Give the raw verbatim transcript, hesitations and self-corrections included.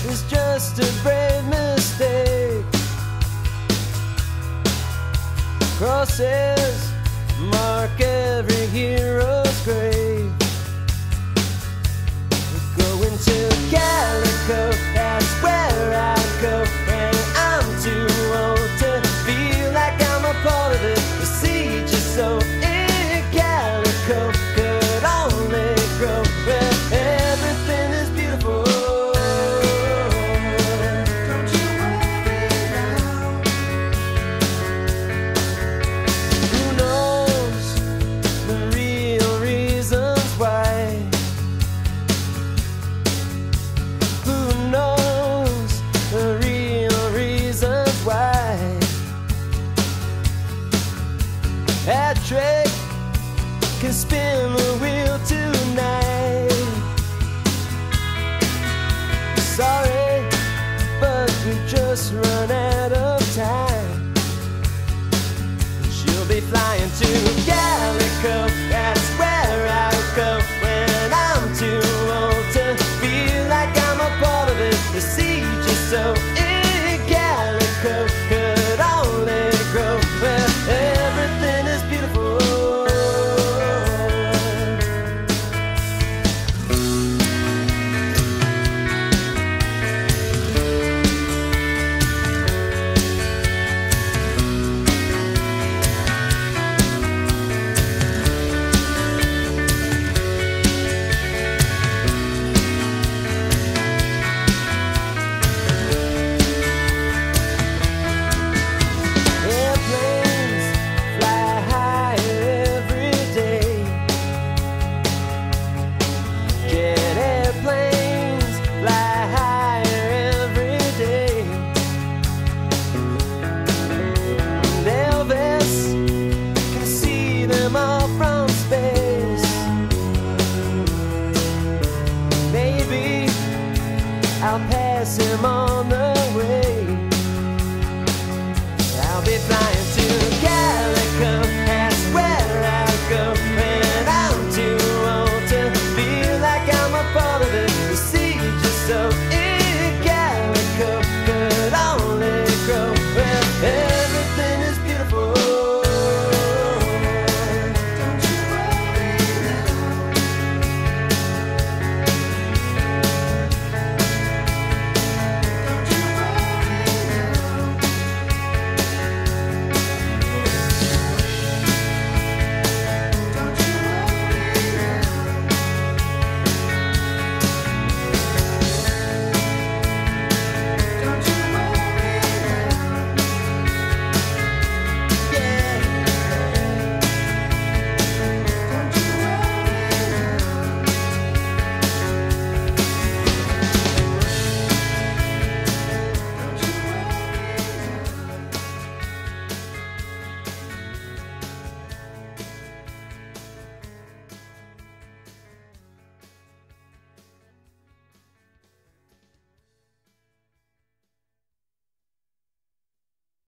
is just a brave mistake. Crosses mark every hero's grave. Going to Calico, that's where I go when I'm too old to feel like I'm a part of it. The seed you sow in Calico could only grow where everything is beautiful. Don't you worry now. Who knows the real reasons why? Who knows the real reasons why? That trick can spin the wheel tonight. Sorry, but we've just run out of time. She'll be flying to Calico, that's where I'll go when I'm too old to feel like I'm a part of it. The seed you sow in Calico could only grow where everything is beautiful. Airplanes fly higher every day. Jet airplanes fly higher every day. And Elvis can see them all from space. Maybe I'll pass him